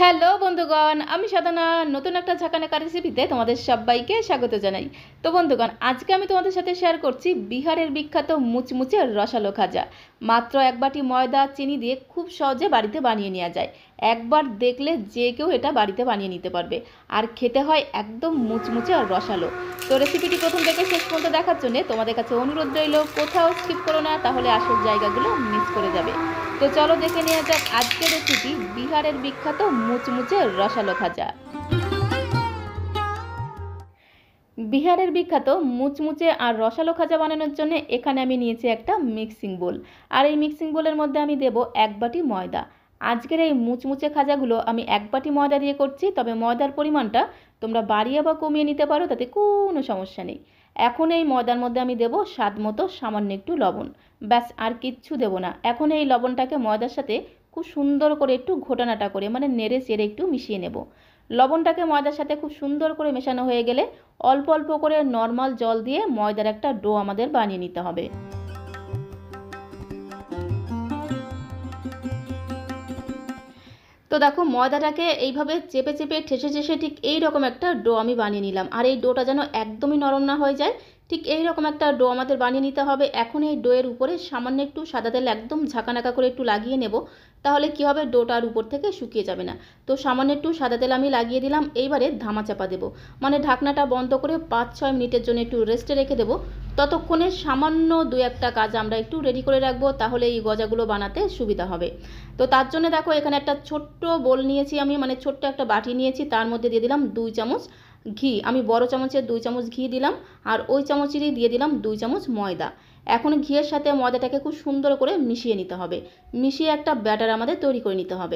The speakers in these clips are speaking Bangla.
হ্যালো বন্ধুগণ, আমি সাধনা নতুন একটা ঝাঁকানাকা রেসিপিতে তোমাদের সবাইকে স্বাগত জানাই। তো বন্ধুগণ, আজকে আমি তোমাদের সাথে শেয়ার করছি বিহারের বিখ্যাত মুচমুচে রসালো খাজা। মাত্র এক বাটি ময়দা চিনি দিয়ে খুব সহজে বাড়িতে বানিয়ে নেওয়া যায়। একবার দেখলে যে কেউ এটা বাড়িতে বানিয়ে নিতে পারবে, আর খেতে হয় একদম মুচমুচে আর রসালো। তো রেসিপিটি প্রথম থেকে শেষ পর্যন্ত দেখার জন্য তোমাদের কাছে অনুরোধ রইল, কোথাও স্কিপ করো না, তাহলে আসল জায়গাগুলো মিস করে যাবে। তো চলো দেখে নেওয়া যাক আজকের রেসিপি বিহারের বিখ্যাত মুচমুচে রসালো খাজা। বিহারের বিখ্যাত মুচমুচে আর রসালো খাজা বানানোর জন্য এখানে আমি নিয়েছি একটা মিক্সিং বোল। আর এই মিক্সিং বোলের মধ্যে আমি দেব এক বাটি ময়দা। আজকের এই মুচমুচে খাজাগুলো আমি এক বাটি ময়দা দিয়ে করছি, তবে ময়দার পরিমাণটা তোমরা বাড়িয়ে বা কমিয়ে নিতে পারো, তাতে কোনো সমস্যা নেই। এখন এই ময়দার মধ্যে আমি দেব স্বাদ মতো সামান্য একটু লবণ। ব্যাস, আর কিচ্ছু দেব না। এখন এই লবণটাকে ময়দার সাথে খুব সুন্দর করে একটু ঘোটানাটা করে, মানে নেড়ে চেড়ে একটু মিশিয়ে নেব। লবণটাকে ময়দার সাথে খুব সুন্দর করে মেশানো হয়ে গেলে অল্প অল্প করে নর্মাল জল দিয়ে ময়দার একটা ডো আমাদের বানিয়ে নিতে হবে। তো দেখো, ময়দাটাকে এইভাবে চেপে চেপে ঠেসে ঠেসে ঠিক এই রকম একটা ডো আমি বানিয়ে নিলাম। আর এই ডোটা যেন একদমই নরম না হয়ে যায়, ঠিক এই রকম একটা ডো আমাদের বানিয়ে নিতে হবে। এখন এই ডোয়ের উপরে সামান্য একটু সাদা তেল একদম ঝাঁকানাকা করে একটু লাগিয়ে নেব। তাহলে কি হবে, ডোটার উপর থেকে শুকিয়ে যাবে না। তো সামান্য একটু সাদা তেল আমি লাগিয়ে দিলাম। এইবারে ধামা চাপা দেবো, মানে ঢাকনাটা বন্ধ করে 5-6 মিনিটের জন্য একটু রেস্টে রেখে দেবো। ততক্ষণে সামান্য দু একটা কাজ আমরা একটু রেডি করে রাখবো, তাহলে এই গজাগুলো বানাতে সুবিধা হবে। তো তার জন্য দেখো, এখানে একটা ছোট্ট বোল নিয়েছি আমি, মানে ছোট্ট একটা বাটি নিয়েছি। তার মধ্যে দিয়ে দিলাম 2 চামচ ঘি। আমি বড় চামচের 2 চামচ ঘি দিলাম, আর ওই চামচেরই দিয়ে দিলাম 2 চামচ ময়দা। এখন ঘিয়ের সাথে ময়দাটাকে খুব সুন্দর করে মিশিয়ে নিতে হবে। মিশিয়ে একটা ব্যাটার আমাদের তৈরি করে নিতে হবে।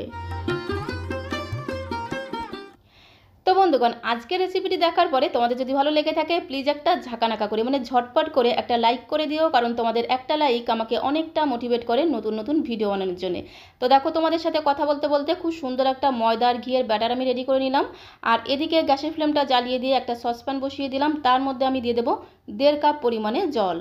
তো বন্ধুগণ, আজকের রেসিপিটি দেখার পরে তোমাদের যদি ভালো লেগে থাকে, প্লিজ একটা ঝাঁকানাকা করে, মানে ঝটপট করে একটা লাইক করে দিও, কারণ তোমাদের একটা লাইক আমাকে অনেকটা মোটিভেট করে নতুন নতুন ভিডিও বানানোর জন্য। তো দেখো, তোমাদের সাথে কথা বলতে বলতে খুব সুন্দর একটা ময়দা আর ঘিয়ের ব্যাটার আমি রেডি করে নিলাম। আর এদিকে গ্যাসের ফ্লেমটা জ্বালিয়ে দিয়ে একটা সসপ্যান বসিয়ে দিলাম। তার মধ্যে আমি দিয়ে দেবো 1.5 কাপ পরিমাণে জল।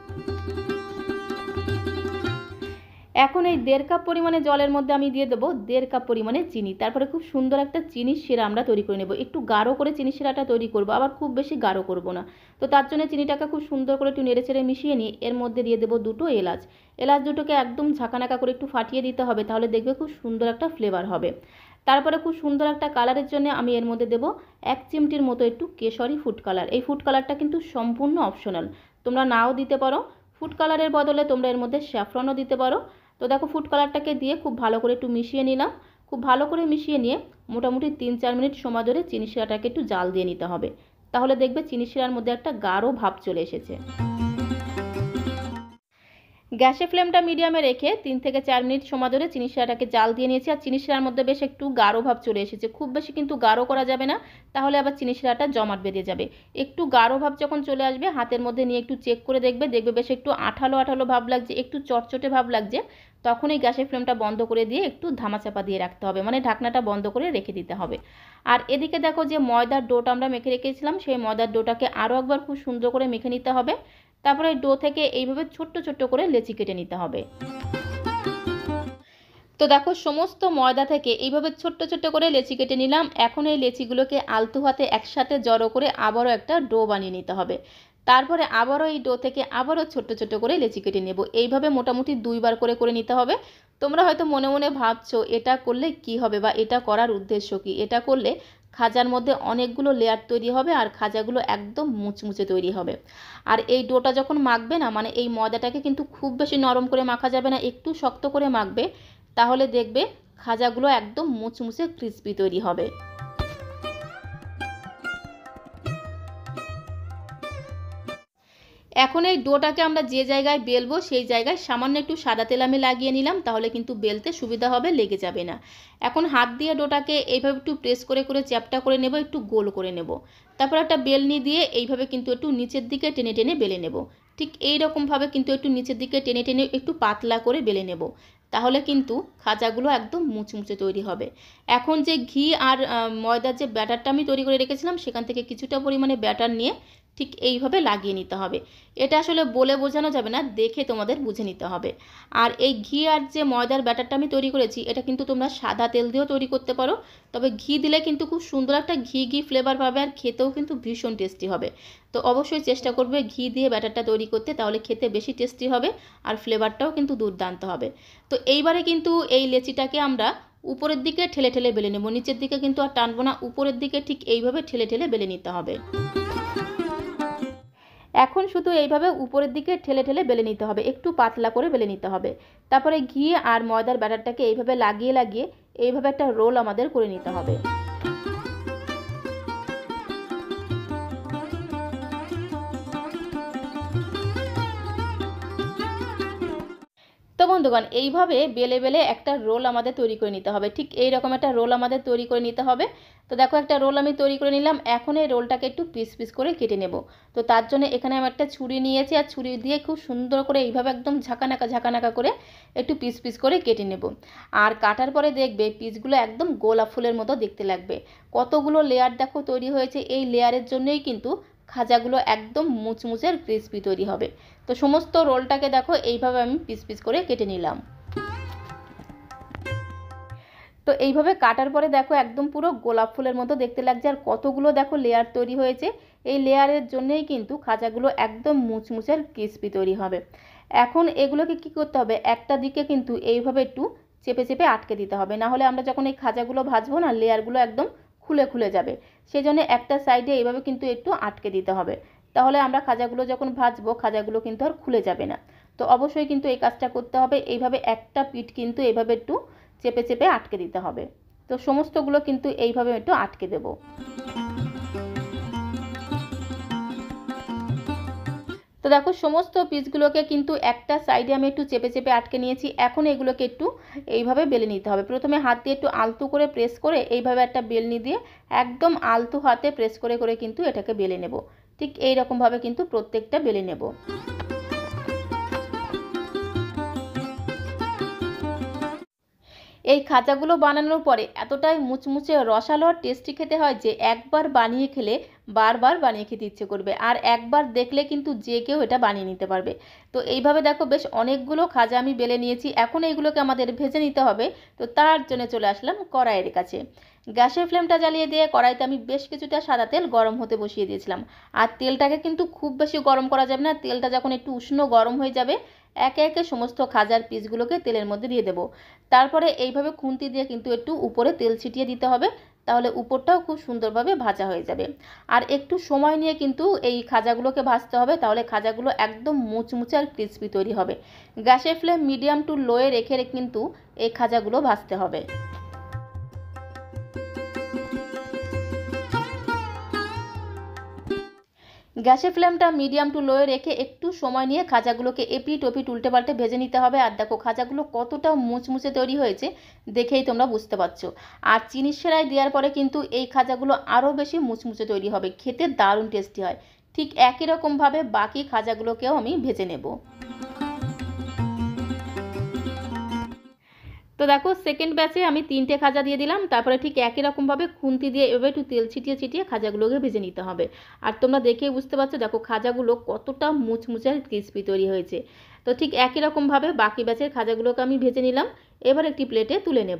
এখন এই 1.5 কাপ পরিমাণে জলের মধ্যে আমি দিয়ে দেবো 1.5 কাপ পরিমাণে চিনি। তারপরে খুব সুন্দর একটা চিনির শিরা আমরা তৈরি করে নেব। একটু গাঢ় করে চিনির শিরাটা তৈরি করব, আবার খুব বেশি গাঢ় করব না। তো তার জন্য চিনিটাকে খুব সুন্দর করে একটু নেড়ে চেড়ে মিশিয়ে নিয়ে এর মধ্যে দিয়ে দেবো 2টো এলাচ। এলাচ দুটোকে একদম ঝাঁকানাকা করে একটু ফাটিয়ে দিতে হবে, তাহলে দেখবে খুব সুন্দর একটা ফ্লেভার হবে। তারপরে খুব সুন্দর একটা কালারের জন্য আমি এর মধ্যে দেবো 1 চিমটির মতো একটু কেশরি ফুড কালার। এই ফুড কালারটা কিন্তু সম্পূর্ণ অপশনাল, তোমরা নাও দিতে পারো। ফুড কালারের বদলে তোমরা এর মধ্যে স্যাফরনও দিতে পারো। তো দেখো, ফুড কালারটাকে দিয়ে খুব ভালো করে একটু মিশিয়ে নিলাম। খুব ভালো করে মিশিয়ে নিয়ে মোটামুটি 3-4 মিনিট সময় ধরে চিনি শিরাটাকে একটু জাল দিয়ে নিতে হবে। তাহলে দেখবে চিনি শিরার মধ্যে একটা গাঢ় ভাব চলে এসেছে। গ্যাসের ফ্লেমটা মিডিয়ামে রেখে 3 থেকে 4 মিনিট সময় ধরে চিনি শিরাটাকে জাল দিয়ে নিয়েছি। আর চিনি শিরার মধ্যে বেশ একটু গাঢ় ভাব চলে এসেছে, খুব বেশি কিন্তু গাঢ় করা যাবে না, তাহলে আবার চিনি শিরাটা জমাট বেঁধে যাবে। একটু গাঢ় ভাব যখন চলে আসবে, হাতের মধ্যে নিয়ে একটু চেক করে দেখবে, দেখবে বেশ একটু আঠালো আঠালো ভাব লাগছে, একটু চটচটে ভাব লাগছে। তখনই গ্যাসের ফ্লেমটা বন্ধ করে দিয়ে একটু ধামাচাপা দিয়ে রাখতে হবে, মানে ঢাকনাটা বন্ধ করে রেখে দিতে হবে। আর এদিকে দেখো, যে ময়দার ডোটা আমরা মেখে রেখেছিলাম, সেই ময়দার ডোটাকে আরও একবার খুব সুন্দর করে মেখে নিতে হবে। তারপরে ডো থেকে এইভাবে ছোট্ট ছোট্ট করে লেচি কেটে নিতে হবে। তো দেখো, সমস্ত ময়দা থেকে এইভাবে ছোট্ট ছোট্ট করে লেচি কেটে নিলাম। এখন এই লেচিগুলোকে আলতো হাতে একসাথে জড়ো করে আবারও একটা ডো বানিয়ে নিতে হবে। তারপরে আবারও এই ডো থেকে আবারও ছোট্ট ছোট্ট করে লেচি কেটে নেব। এইভাবে মোটামুটি 2বার করে করে নিতে হবে। তোমরা হয়তো মনে মনে ভাবছো এটা করলে কি হবে, বা এটা করার উদ্দেশ্য কি। এটা করলে খাজার মধ্যে অনেকগুলো লেয়ার তৈরি হবে, আর খাজাগুলো একদম মুচমুচে তৈরি হবে। আর এই ডোটা যখন মাখবে না, মানে এই ময়দাটাকে কিন্তু খুব বেশি নরম করে মাখা যাবে না, একটু শক্ত করে মাখবে। তাহলে দেখবে খাজাগুলো একদম মুচমুচে ক্রিস্পি তৈরি হবে। এখন এই ডোটাকে আমরা যে জায়গায় বেলবো, সেই জায়গায় সামান্য একটু সাদা তেল আমি লাগিয়ে নিলাম, তাহলে কিন্তু বেলতে সুবিধা হবে, লেগে যাবে না। এখন হাত দিয়ে ডোটাকে এইভাবে একটু প্রেস করে করে চ্যাপটা করে নেব, একটু গোল করে নেব। তারপর একটা বেলনি দিয়ে এইভাবে কিন্তু একটু নিচের দিকে টেনে টেনে বেলে নেব। ঠিক এই রকমভাবে কিন্তু একটু নিচের দিকে টেনে টেনে একটু পাতলা করে বেলে নেব। তাহলে কিন্তু খাজাগুলো একদম মুচমুচে তৈরি হবে। এখন যে ঘি আর ময়দার যে ব্যাটারটা আমি তৈরি করে রেখেছিলাম, সেখান থেকে কিছুটা পরিমাণে ব্যাটার নিয়ে ঠিক এইভাবে লাগিয়ে নিতে হবে। এটা আসলে বলে বোঝানো যাবে না, দেখে তোমাদের বুঝে নিতে হবে। আর এই ঘি আর যে ময়দার ব্যাটারটা আমি তৈরি করেছি, এটা কিন্তু তোমরা সাদা তেল দিয়েও তৈরি করতে পারো, তবে ঘি দিলে কিন্তু খুব সুন্দর একটা ঘি ঘি ফ্লেভার পাবে, আর খেতেও কিন্তু ভীষণ টেস্টি হবে। তো অবশ্যই চেষ্টা করবে ঘি দিয়ে ব্যাটারটা তৈরি করতে, তাহলে খেতে বেশি টেস্টি হবে আর ফ্লেভারটাও কিন্তু দুর্দান্ত হবে। তো এইবারে কিন্তু এই লেচিটাকে আমরা উপরের দিকে ঠেলে ঠেলে বেলে নেব, নিচের দিকে কিন্তু আর টানবো না, উপরের দিকে ঠিক এইভাবে ঠেলে ঠেলে বেলে নিতে হবে। এখন শুধু এইভাবে উপরের দিকে ঠেলে ঠেলে বেলে নিতে হবে, একটু পাতলা করে বেলে নিতে হবে। তারপরে ঘি আর ময়দার ব্যাটারটাকে এইভাবে লাগিয়ে লাগিয়ে এইভাবে একটা রোল আমাদের করে নিতে হবে। তো বন্ধুগণ, এইভাবে বেলে বেলে একটা রোল আমাদের তৈরি করে নিতে হবে, ঠিক এই রকম একটা রোল আমাদের তৈরি করে নিতে হবে। তো দেখো একটা রোল আমি তৈরি করে নিলাম, এখন এই রোলটাকে একটু পিস পিস করে কেটে নেব। তো তার জন্য এখানে আমি একটা ছুরি নিয়েছি, আর ছুরি দিয়ে খুব সুন্দর করে এইভাবে একদম ঝাঁকানাকা করে একটু পিস পিস করে কেটে নেব। আর কাটার পরে দেখবে পিসগুলো একদম গোলাপ ফুলের মতো দেখতে লাগবে। কতগুলো লেয়ার দেখো তৈরি হয়েছে, এই লেয়ারের জন্যই কিন্তু খাজাগুলো একদম মুচমুচে আর ক্রিস্পি তৈরি হবে। তো সমস্ত রোলটাকে দেখো এইভাবে আমি পিস পিস করে কেটে নিলাম। তো এইভাবে কাটার পরে দেখো একদম পুরো গোলাপ ফুলের মতো দেখতে লাগছে, আর কতগুলো দেখো লেয়ার তৈরি হয়েছে। এই লেয়ারের জন্যই কিন্তু খাজাগুলো একদম মুচমুচে আর ক্রিস্পি তৈরি হবে। এখন এগুলোকে কি করতে হবে, একটা দিকে কিন্তু এইভাবে একটু চেপে চেপে আটকে দিতে হবে, না হলে আমরা যখন এই খাজাগুলো ভাজবো না, লেয়ারগুলো একদম খুলে খুলে যাবে। সেই জন্য একটা সাইডে এইভাবে কিন্তু একটু আটকে দিতে হবে, তাহলে আমরা খাজাগুলো যখন ভাজবো খাজাগুলো কিন্তু আর খুলে যাবে না। তো অবশ্যই কিন্তু এই কাজটা করতে হবে, এইভাবে একটা পিঠ কিন্তু এইভাবে একটু চেপে চেপে আটকে দিতে হবে। তো সমস্তগুলো কিন্তু এইভাবে একটু আটকে দেব। তো দেখো সমস্ত পিসগুলোকে কিন্তু একটা সাইডে আমি একটু চেপে চেপে আটকে নিয়েছি। এখন এগুলোকে একটু এইভাবে বেলে নিতে হবে। প্রথমে হাত দিয়ে একটু আলতো করে প্রেস করে এইভাবে একটা বেলনি দিয়ে একদম আলতো হাতে প্রেস করে করে কিন্তু এটাকে বেলে নেব। ঠিক এই রকমভাবে কিন্তু প্রত্যেকটা বেলে নেব। এই খাজাগুলো বানানোর পরে এতটাই মুচমুচে রসালো আর টেস্টি খেতে হয় যে একবার বানিয়ে খেলে বারবার বানিয়ে খেতে ইচ্ছে করবে, আর একবার দেখলে কিন্তু যে কেউ এটা বানিয়ে নিতে পারবে। তো এইভাবে দেখো বেশ অনেকগুলো খাজা আমি বেলে নিয়েছি, এখন এইগুলোকে আমাদের ভেজে নিতে হবে। তো তার জন্য চলে আসলাম কড়াইয়ের কাছে। গ্যাসের ফ্লেমটা জ্বালিয়ে দিয়ে কড়াইতে আমি বেশ কিছুটা সাদা তেল গরম হতে বসিয়ে দিয়েছিলাম। আর তেলটাকে কিন্তু খুব বেশি গরম করা যাবে না, তেলটা যখন একটু উষ্ণ গরম হয়ে যাবে একে একে সমস্ত খাজার পিসগুলোকে তেলের মধ্যে দিয়ে দেবো। তারপরে এইভাবে খুন্তি দিয়ে কিন্তু একটু উপরে তেল ছিটিয়ে দিতে হবে, তাহলে উপরটাও খুব সুন্দরভাবে ভাজা হয়ে যাবে। আর একটু সময় নিয়ে কিন্তু এই খাজাগুলোকে ভাজতে হবে, তাহলে খাজাগুলো একদম মুচমুচে আর ক্রিস্পি তৈরি হবে। গ্যাসের ফ্লেম মিডিয়াম টু লোয়ে রেখে কিন্তু এই খাজাগুলো ভাজতে হবে। গ্যাসের ফ্লেমটা মিডিয়াম টু লোয়ে রেখে একটু সময় নিয়ে খাজাগুলোকে এপিট ওপিট উল্টে পাল্টে ভেজে নিতে হবে। আর দেখো খাজাগুলো কতটা মুচমুচে তৈরি হয়েছে দেখেই তোমরা বুঝতে পারছো। আর চিনি সেরাই দেওয়ার পরে কিন্তু এই খাজাগুলো আরও বেশি মুচমুচে তৈরি হবে, খেতে দারুণ টেস্টি হয়। ঠিক একই রকমভাবে বাকি খাজাগুলোকেও আমি ভেজে নেব। তো দেখো সেকেন্ড ব্যাচে আমি 3টে খাজা দিয়ে দিলাম, তারপরে ঠিক একই রকমভাবে খুন্তি দিয়ে এভাবে একটু তেল ছিটিয়ে ছিটিয়ে খাজাগুলোকে ভেজে নিতে হবে। আর তোমরা দেখেই বুঝতে পারছো দেখো খাজাগুলো কতটা মুচমুচে আর ক্রিস্পি তৈরি হয়েছে। তো ঠিক একই রকমভাবে বাকি ব্যাচের খাজাগুলোকে আমি ভেজে নিলাম, এবার একটি প্লেটে তুলে নেব।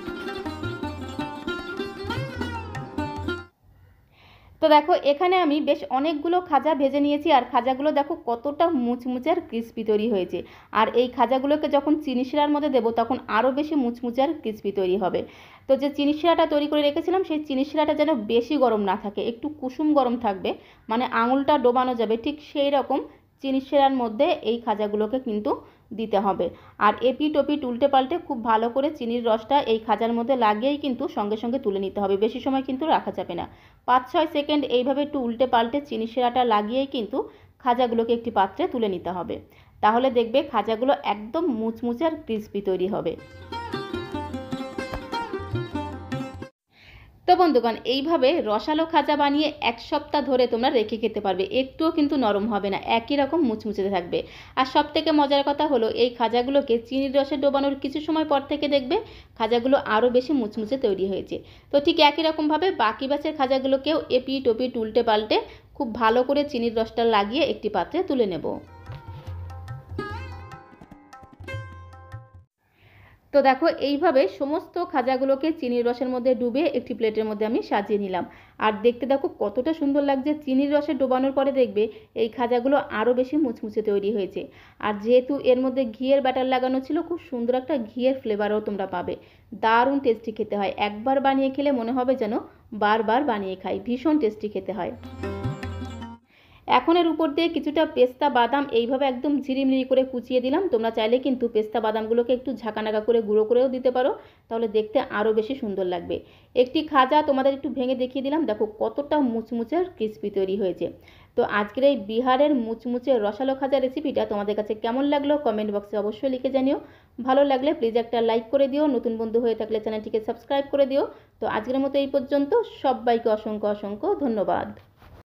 তো দেখো এখানে আমি বেশ অনেকগুলো খাজা ভেজে নিয়েছি, আর খাজাগুলো দেখো কতটা মুচমুচে আর ক্রিস্পি তৈরি হয়েছে। আর এই খাজাগুলোকে যখন চিনি শিরার মধ্যে দেবো তখন আরও বেশি মুচমুচে আর ক্রিস্পি তৈরি হবে। তো যে চিনি শিরাটা তৈরি করে রেখেছিলাম সেই চিনি শিরাটা যেন বেশি গরম না থাকে, একটু কুসুম গরম থাকবে, মানে আঙুলটা ডোবানো যাবে, ঠিক সেই রকম চিনি শিরার মধ্যে এই খাজাগুলোকে কিন্তু দিতে হবে। আর এপিট ওপিট উল্টে পাল্টে খুব ভালো করে চিনির রসটা এই খাজার মধ্যে লাগিয়েই কিন্তু সঙ্গে সঙ্গে তুলে নিতে হবে, বেশি সময় কিন্তু রাখা যাবে না। 5-6 সেকেন্ড এইভাবে একটু উল্টে পাল্টে চিনি শিরাটা লাগিয়েই কিন্তু খাজাগুলোকে একটি পাত্রে তুলে নিতে হবে, তাহলে দেখবে খাজাগুলো একদম মুচমুচে আর ক্রিস্পি তৈরি হবে। তো বন্ধুগণ এইভাবে রসালো খাজা বানিয়ে 1 সপ্তাহ ধরে তোমরা রেখে খেতে পারবে, একটুও কিন্তু নরম হবে না, একই রকম মুচমুচে থাকবে। আর সবথেকে মজার কথা হলো এই খাজাগুলোকে চিনির রসে ডোবানোর কিছু সময় পর থেকে দেখবে খাজাগুলো আরও বেশি মুচমুচে তৈরি হয়েছে। তো ঠিক একই রকমভাবে বাকি ব্যাচের খাজাগুলোকেও এপিট ওপিট উল্টে পাল্টে খুব ভালো করে চিনির রসটা লাগিয়ে একটি পাত্রে তুলে নেব। তো দেখো এইভাবে সমস্ত খাজাগুলোকে চিনির রসের মধ্যে ডুবিয়ে একটি প্লেটের মধ্যে আমি সাজিয়ে নিলাম। আর দেখতে দেখো কতটা সুন্দর লাগছে, চিনির রসে ডোবানোর পরে দেখবে এই খাজাগুলো আরও বেশি মুচমুচে তৈরি হয়েছে। আর যেহেতু এর মধ্যে ঘিয়ের ব্যাটার লাগানো ছিল, খুব সুন্দর একটা ঘিয়ের ফ্লেভারও তোমরা পাবে। দারুণ টেস্টি খেতে হয়, একবার বানিয়ে খেলে মনে হবে যেন বারবার বানিয়ে খাই, ভীষণ টেস্টি খেতে হয়। এখন এর উপর দিয়ে কিছুটা পেস্তা বাদাম এইভাবে একদম ঝিরিমিরি করে কুচিয়ে দিলাম। তোমরা চাইলে কিন্তু পেস্তা বাদামগুলোকে একটু ঝাঁকানাকা করে গুঁড়ো করেও দিতে পারো, তাহলে দেখতে আরও বেশি সুন্দর লাগবে। একটি খাজা তোমাদের একটু ভেঙে দেখিয়ে দিলাম, দেখো কতটা মুচমুচে আর ক্রিস্পি তৈরি হয়েছে। তো আজকের এই বিহারের মুচমুচে রসালো খাজা রেসিপিটা তোমাদের কাছে কেমন লাগলো কমেন্ট বক্সে অবশ্যই লিখে জানিও। ভালো লাগলে প্লিজ একটা লাইক করে দিও, নতুন বন্ধু হয়ে থাকলে চ্যানেলটিকে সাবস্ক্রাইব করে দিও। তো আজকের মতো এই পর্যন্ত, সবাইকে অসংখ্য অসংখ্য ধন্যবাদ।